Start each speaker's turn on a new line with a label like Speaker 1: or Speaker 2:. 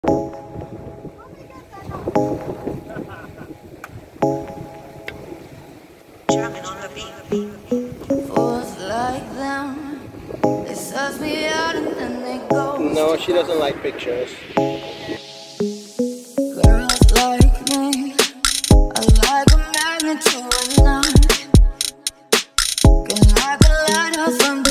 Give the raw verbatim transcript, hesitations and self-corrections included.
Speaker 1: Jamming on the beat.
Speaker 2: Fools like them, they suss me out and then they go.
Speaker 3: No, she doesn't like pictures.
Speaker 2: Girls like me are like a magnet to a knife. Can like a lighthouse from